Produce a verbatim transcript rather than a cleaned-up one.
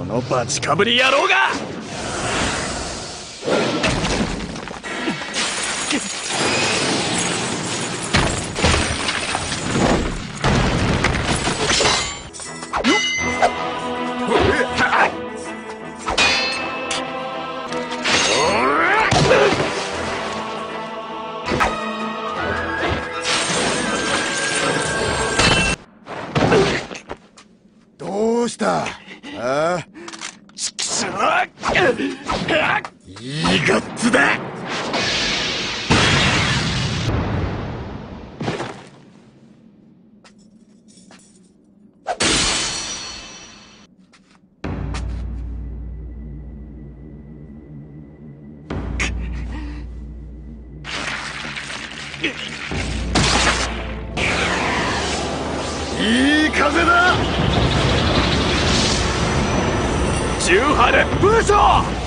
のバチかぶり野郎が。 どうした？ああ、 ちくしょう。 いいガッツだ。いい風だ。 十波烈風将。